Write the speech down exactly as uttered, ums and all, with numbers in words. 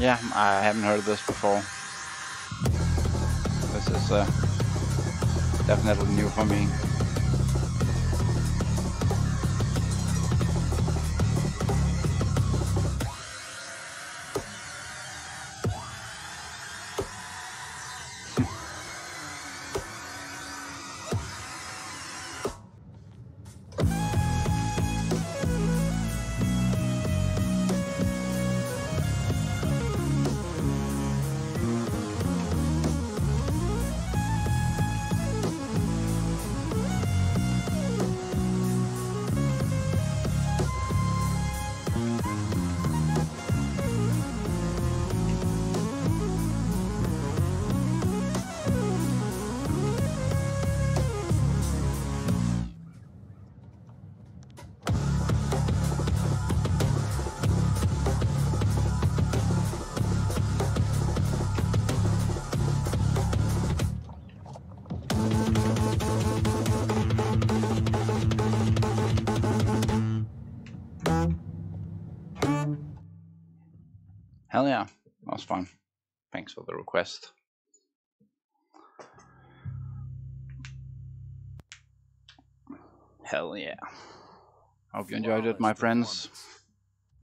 Yeah, I haven't heard of this before. This is uh, definitely new for me. Hell yeah, that was fun. Thanks for the request. Hell yeah. Hope you enjoyed it, my friends.